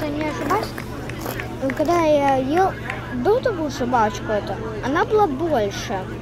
не ошибаюсь, когда я ел до того собачку, она была больше.